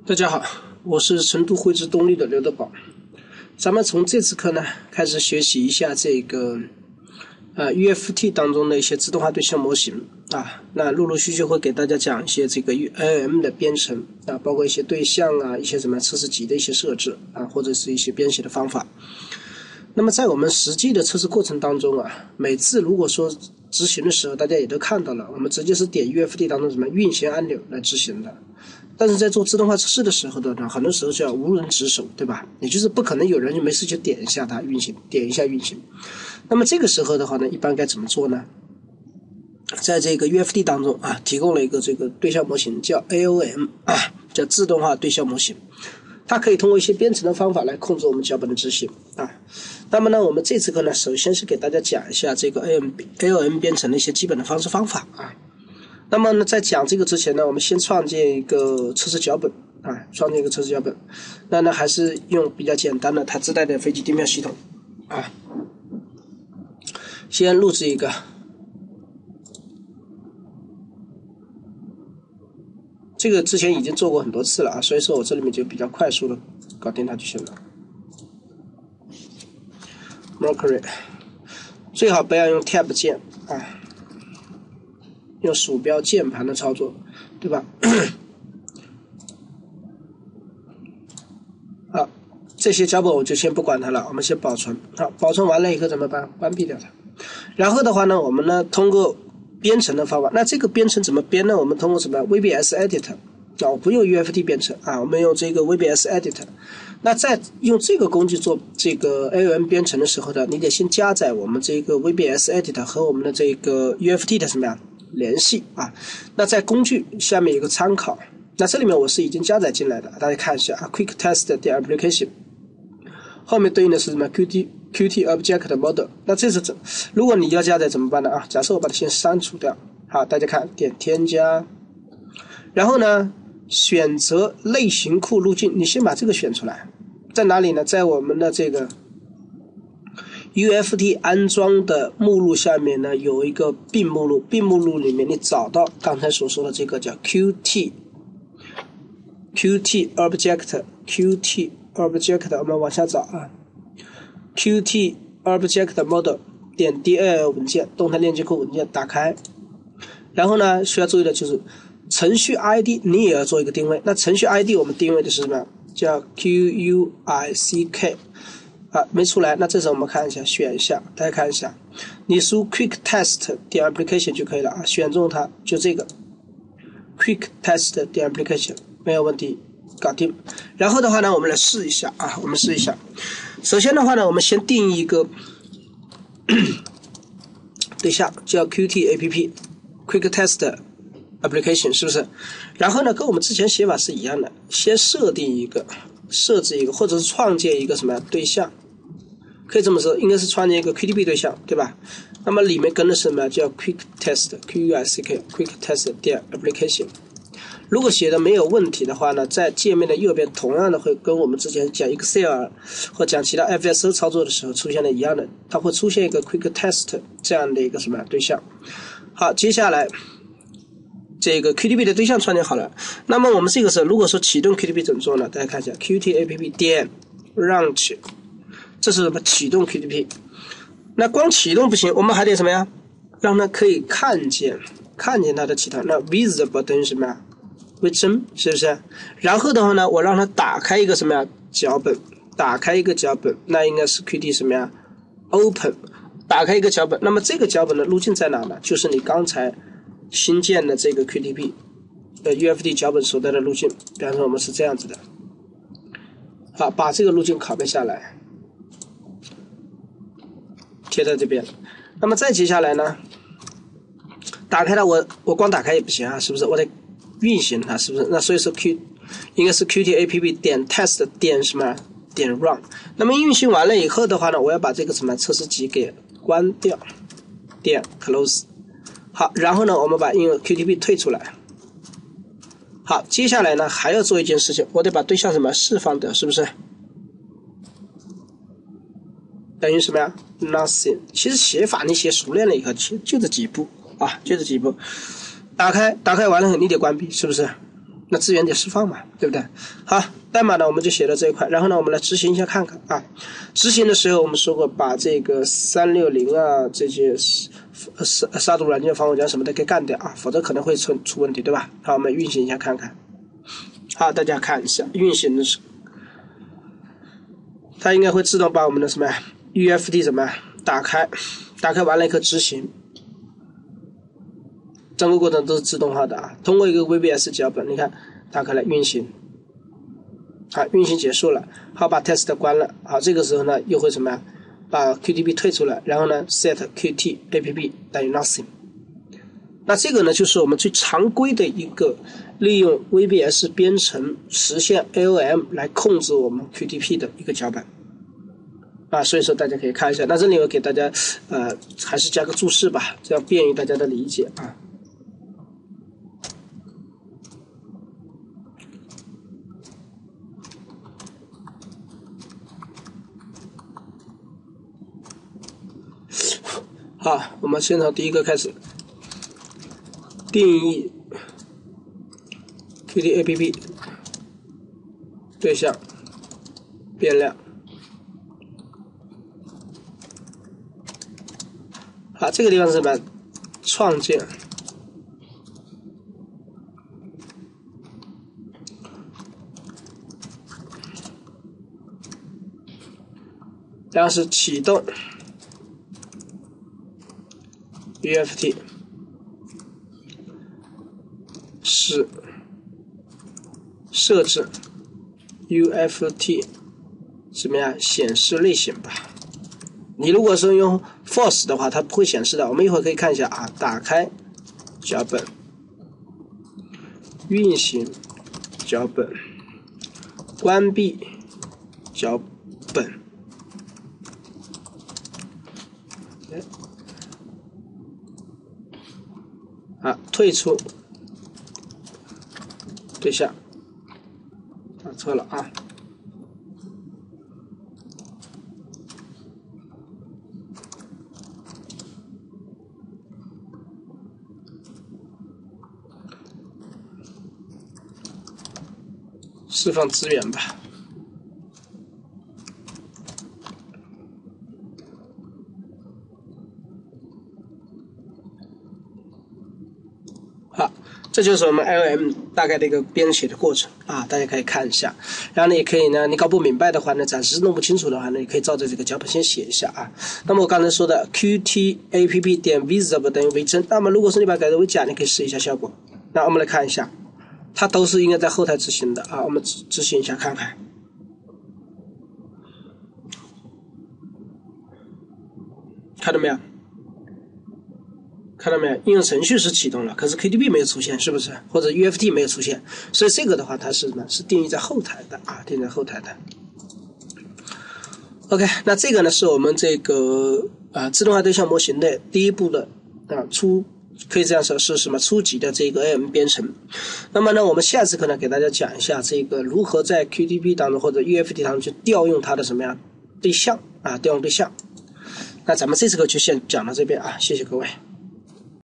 大家好，我是成都汇智动力的刘德宝。咱们从这次课呢开始学习一下这个UFT 当中的一些自动化对象模型啊，那陆陆续续会给大家讲一些这个 LLM 的编程啊，包括一些对象啊，一些什么测试集的一些设置啊，或者是一些编写的方法。那么在我们实际的测试过程当中啊，每次如果说执行的时候，大家也都看到了，我们直接是点 UFT 当中什么运行按钮来执行的。但是在做自动化测试的时候呢，很多时候叫无人值守，对吧？也就是不可能有人就没事就点一下它运行，点一下运行。那么这个时候的话呢，一般该怎么做呢？在这个 UFT 当中啊，提供了一个这个对象模型叫 AOM 啊，叫自动化对象模型。它可以通过一些编程的方法来控制我们脚本的执行啊。那么呢，我们这次课呢，首先是给大家讲一下这个 AOM 编程的一些基本的方式方法啊。那么呢，在讲这个之前呢，我们先创建一个测试脚本啊，创建一个测试脚本。那呢，还是用比较简单的它自带的飞机定票系统啊。先录制一个。这个之前已经做过很多次了啊，所以说我这里面就比较快速的搞定它就行了。Mercury 最好不要用 Tab 键啊，用鼠标键盘的操作，对吧？好，这些脚本我就先不管它了，我们先保存。好，保存完了以后怎么办？关闭掉它。然后的话呢，我们呢通过编程的方法，那这个编程怎么编呢？我们通过什么 VBS Editor 啊，我不用 UFT 编程啊，我们用这个 VBS Editor。那在用这个工具做这个 AOM 编程的时候呢，你得先加载我们这个 VBS Editor 和我们的这个 UFT 的什么呀联系啊。那在工具下面有个参考，那这里面我是已经加载进来的，大家看一下啊 ，Quick Test 点 Application 后面对应的是什么 QT Object Model。那这是如果你要加载怎么办呢啊？假设我把它先删除掉，好，大家看点添加，然后呢选择类型库路径，你先把这个选出来，在哪里呢？在我们的这个 UFT 安装的目录下面呢有一个并目录，并目录里面你找到刚才所说的这个叫 QT Object， 我们往下找啊。Qt Object Model 点 DLL 文件，动态链接库文件打开，然后呢需要注意的就是程序 ID 你也要做一个定位。那程序 ID 我们定位的是什么？叫 QUICK 啊，没出来。那这时候我们看一下，选一下，大家看一下，你输 Quick Test 点 Application 就可以了啊，选中它就这个 Quick Test 点 Application 没有问题，搞定。然后的话呢，我们来试一下啊，我们试一下。首先的话呢，我们先定义一个对象叫 QT Quick Test Application， 是不是？然后呢，跟我们之前写法是一样的，先设置一个，或者是创建一个什么对象，可以这么说，应该是创建一个 QTP 对象，对吧？那么里面跟的是什么？叫 Quick Test Quick Test 点 Application。如果写的没有问题的话呢，在界面的右边同样的会跟我们之前讲 Excel 或讲其他 FSO 操作的时候出现的一样的，它会出现一个 Quick Test 这样的一个什么对象。好，接下来这个 QTP 的对象创建好了，那么我们这个时候如果说启动 QTP 怎么做呢？大家看一下 QTAPP 点 Launch， 这是什么？启动 QTP。那光启动不行，我们还得什么呀？让它可以看见它的启动。那 Visible 等于什么呀？为真，是不是？然后的话呢，我让它打开一个什么呀？脚本，打开一个脚本，那应该是 QT 什么呀 ？Open， 打开一个脚本。那么这个脚本的路径在哪呢？就是你刚才新建的这个 QTP UFT 脚本所带的路径。比方说我们是这样子的，好，把这个路径拷贝下来，贴在这边。那么再接下来呢，打开它，我光打开也不行啊，是不是？我得运行它，是不是？那所以说应该是 QTAPP 点 test 点什么点 run。那么运行完了以后的话呢，我要把这个什么测试集给关掉，点 close。好，然后呢，我们把应用 QTP 退出来。好，接下来呢还要做一件事情，我得把对象什么释放掉，是不是？等于什么呀 ？Nothing。其实写法你写熟练了以后，就这几步啊，就这几步。打开完了后你得关闭，是不是？ 那资源得释放嘛，对不对？好，代码呢我们就写到这一块，然后呢我们来执行一下看看啊。执行的时候我们说过，把这个360啊这些杀毒软件、防火墙什么的给干掉啊，否则可能会出问题，对吧？好，我们运行一下看看。好，大家看一下运行的时候，它应该会自动把我们的什么呀 UFT 怎么样打开完了以后执行，整个过程都是自动化的啊。通过一个 VBS 脚本，你看打开了运行，好，运行结束了，好，把 test 关了，好，这个时候呢又会什么呀？把 QTP 退出来，然后呢 set qt app 等于 nothing。那这个呢就是我们最常规的一个利用 VBS 编程实现 AOM 来控制我们 QTP 的一个脚本啊，所以说大家可以看一下。那这里我给大家还是加个注释吧，这样便于大家的理解啊。好，我们先从第一个开始，定义 Qt app 对象变量。好，这个地方是什么？创建然后是启动 UFT 是设置 UFT 什么呀？显示类型吧。你如果说用 false 的话，它不会显示的。我们一会儿可以看一下啊，打开脚本，运行脚本，关闭脚本。啊，退出对象，打错了啊。释放资源吧。好，这就是我们 AOM 大概的一个编写的过程啊，大家可以看一下。然后呢，也可以呢，你搞不明白的话呢，暂时弄不清楚的话呢，你可以照着这个脚本先写一下啊。那么我刚才说的 Qt app 点 visible 等于为真，那么如果是你把它改成为假，你可以试一下效果。那我们来看一下，它都是应该在后台执行的啊，我们执行一下看看。看到没有？看到没有？应用程序是启动了，可是 QTP 没有出现，是不是？或者 UFT 没有出现，所以这个的话，它是什么？是定义在后台的啊，定义在后台的。OK， 那这个呢是我们这个自动化对象模型的第一步的可以这样说是什么？初级的这个 AOM 编程。那么呢，我们下次课呢给大家讲一下这个如何在 QTP 当中或者 UFT 当中去调用它的什么样对象啊，调用对象。那咱们这次课就先讲到这边啊，谢谢各位。